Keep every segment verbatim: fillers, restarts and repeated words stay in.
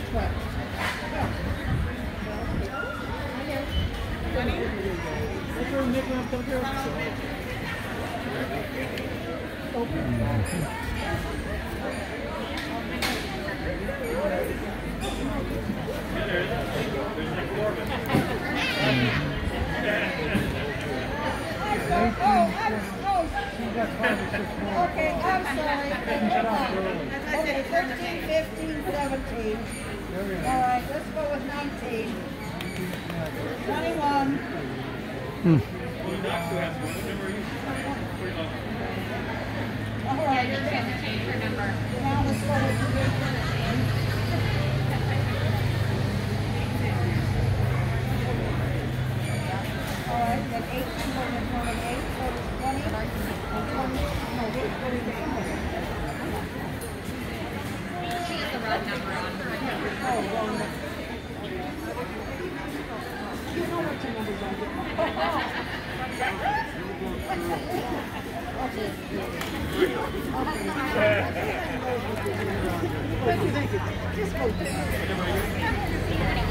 What? That's where Nick went up there. Okay, I'm sorry. Okay, thirteen, fifteen, seventeen. All right, let's go with nineteen. twenty-one. Hmm. All right, you're going to have to change your number. Now let's go with all right, then eighteen, twenty-eight, twenty, and twenty, no, wait, twenty-eight. She has the wrong number on her. Oh, wrong number. You know what your numbers are. Okay. Thank you, thank you. Just go there.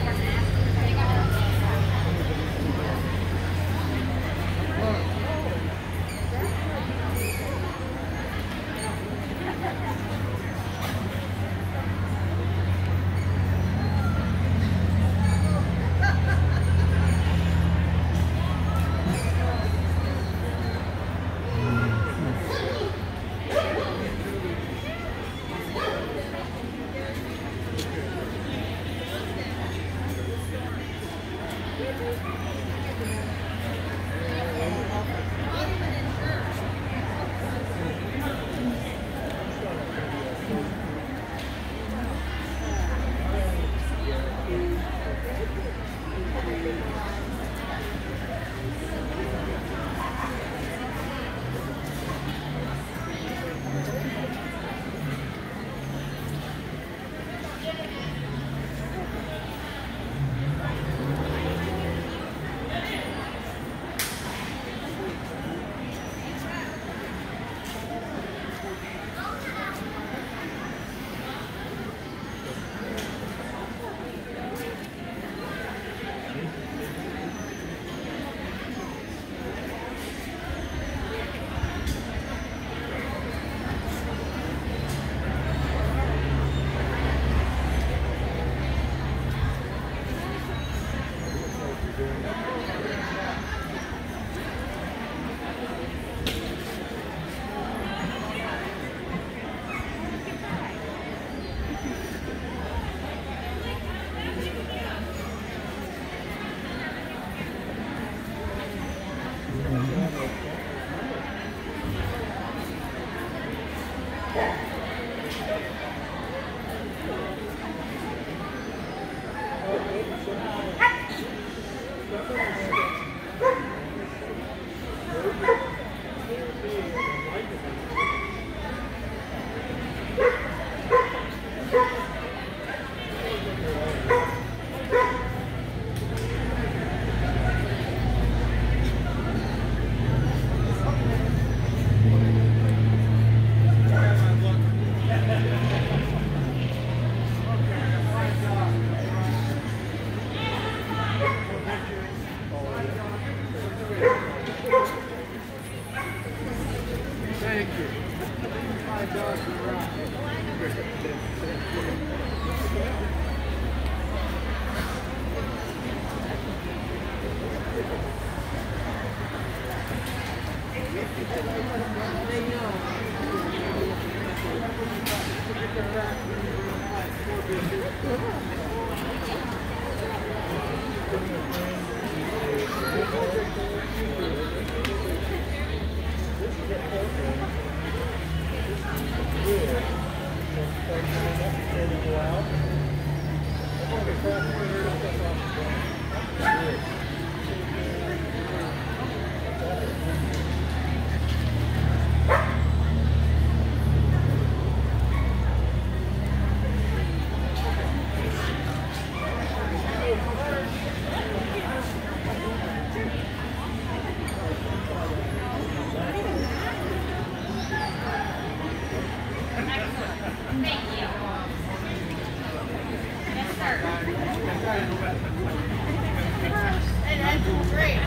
And that's great.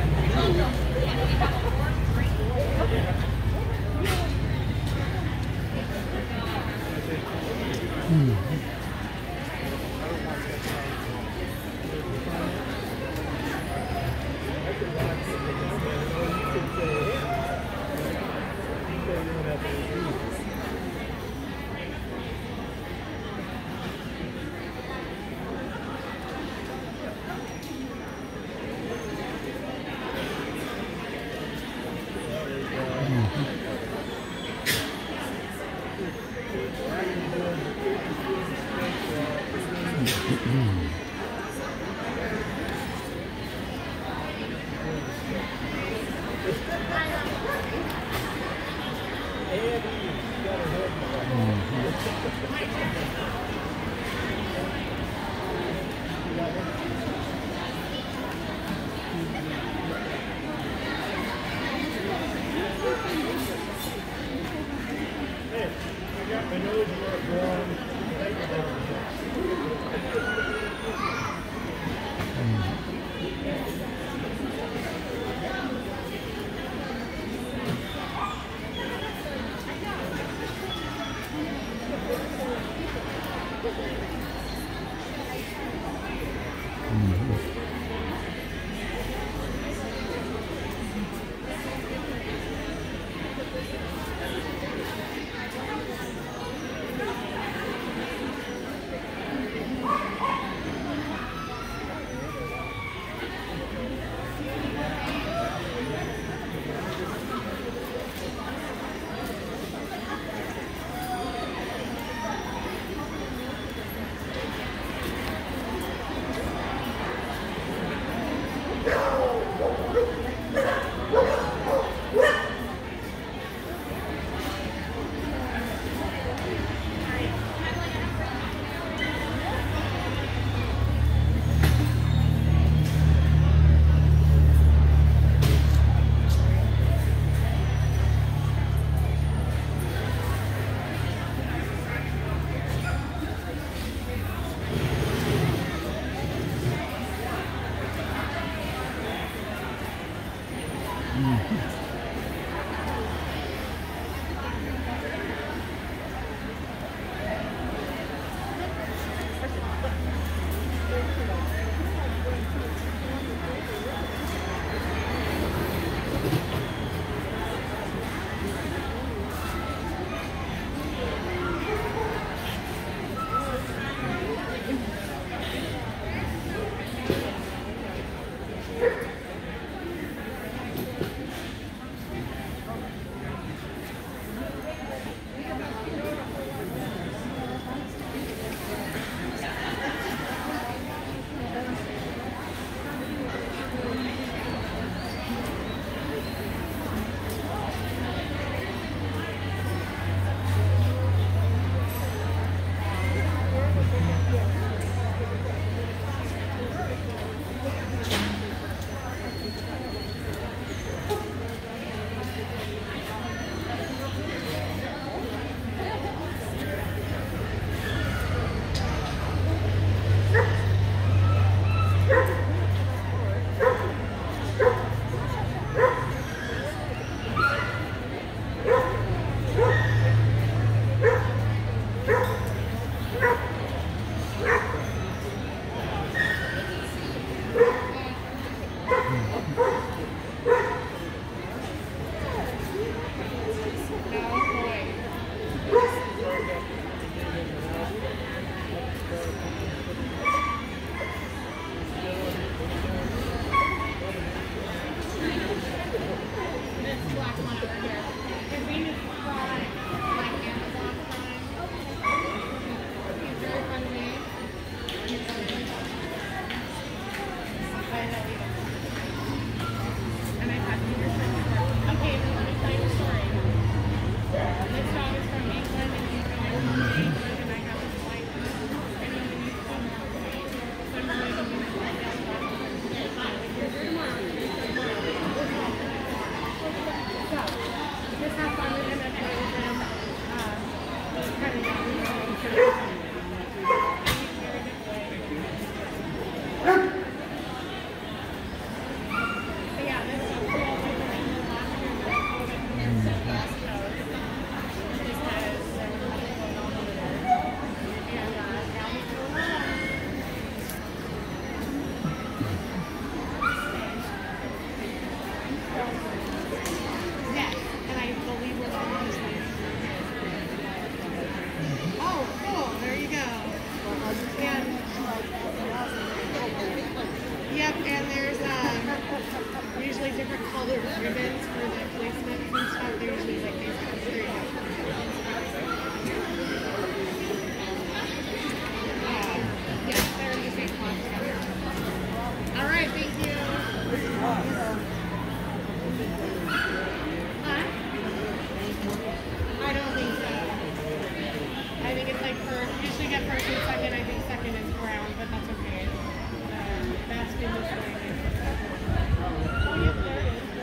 get first and second. I think second is brown, but that's okay. Um, that's been this way. Oh, yep, there it is.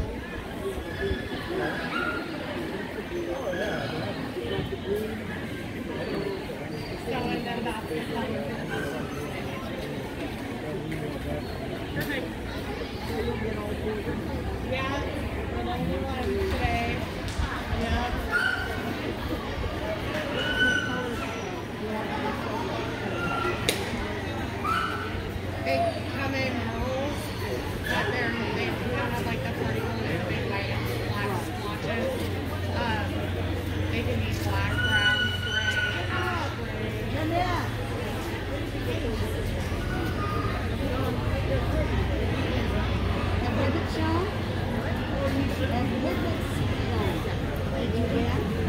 So, and then that's the color. Perfect. Yeah, we're the only ones today. Yep. Big coming rolls, but they're, they don't have like the forty-one and big white and black splotches. Um, they can be black, brown, gray, ash gray. Come here. Have ribbons shown? Have ribbons shown. Did you get?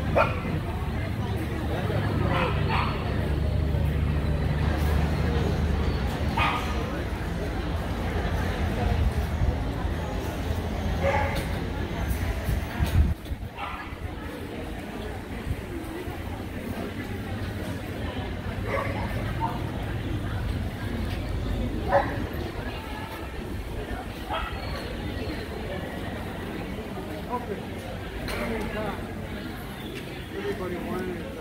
Everybody wanted it.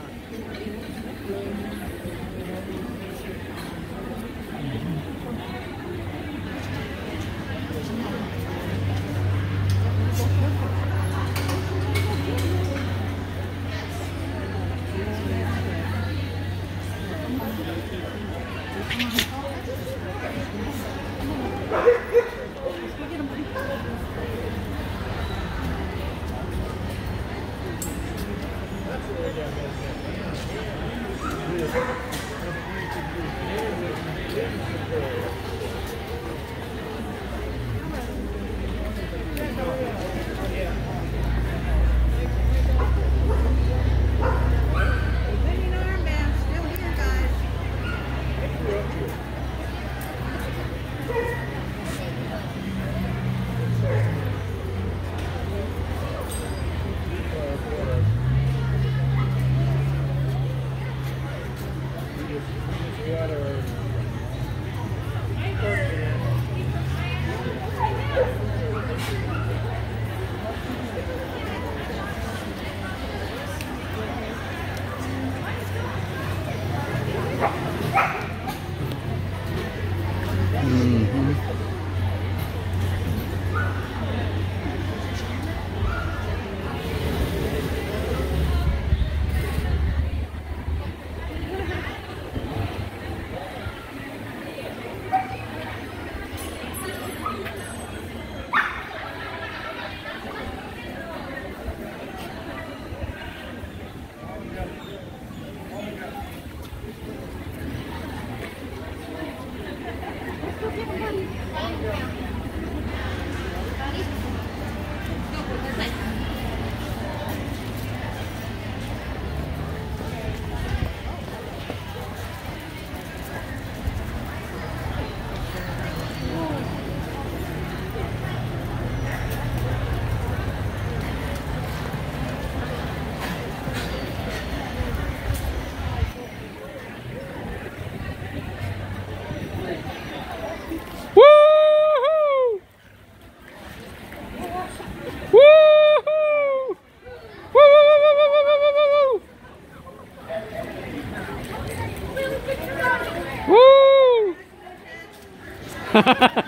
Would you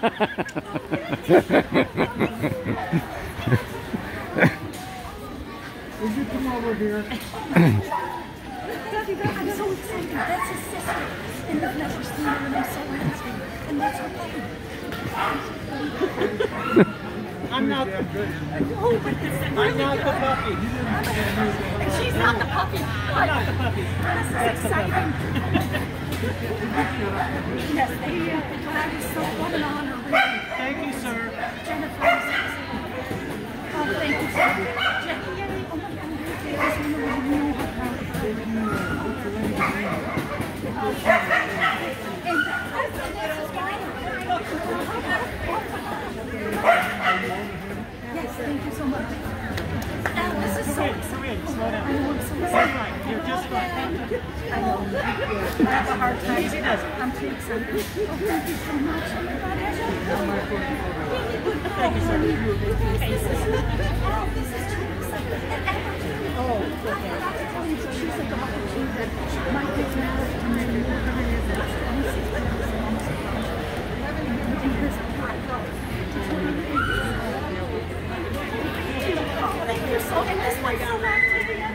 come over here? I'm so excited. That's his sister. And I've never seen her, and I'm so happy. And that's her puppy. I'm not the Oh, but this is I'm not the puppy. And she's not the puppy. I'm not the puppy. This is exciting. Yes, they, uh, but I was so what an honor, really. Thank you, sir. Jennifer is oh, thank you, sir. Jackie, oh my God, I just want to let you know how proud of her. And that's his daughter. Yes, thank you so much. And this is so exciting. Come in, slow down. I know, I'm so You're excited. fine. You're just fine. I know. I have a hard time. I'm too excited. Oh, thank you so much. Oh my God, I love you. Thank you, sir. You guys, this is, oh, this is too exciting. And Emma, oh, I forgot to tell you, so she's a daughter too, that my kids now are coming in. Thank you so much. And this one's so back to the end.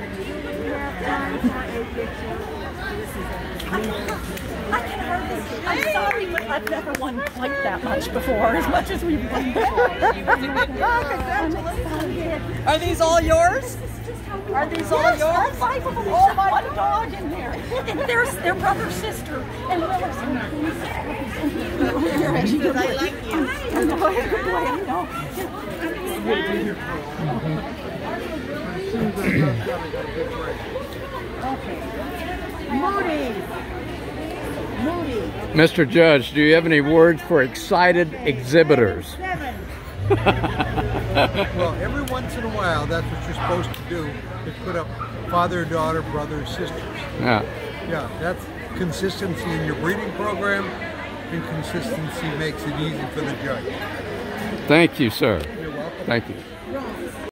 I can hardly. I'm sorry, but I've never won quite that much before, as much as we've won before. Congratulations. Are these all yours? Are these all Yes, yours? all five of them. There's one dog in there. And there's their brother, sister, and Willis. And She goes, I like you. I know, good boy, I know. As soon as I got it, I got a picture. Moody. Moody. Mister Judge, do you have any words for excited exhibitors? Seven. Well, every once in a while, that's what you're supposed to do, is put up father, daughter, brother, sisters. Yeah. Yeah, that's consistency in your breeding program, and consistency makes it easy for the judge. Thank you, sir. You're welcome. Thank you.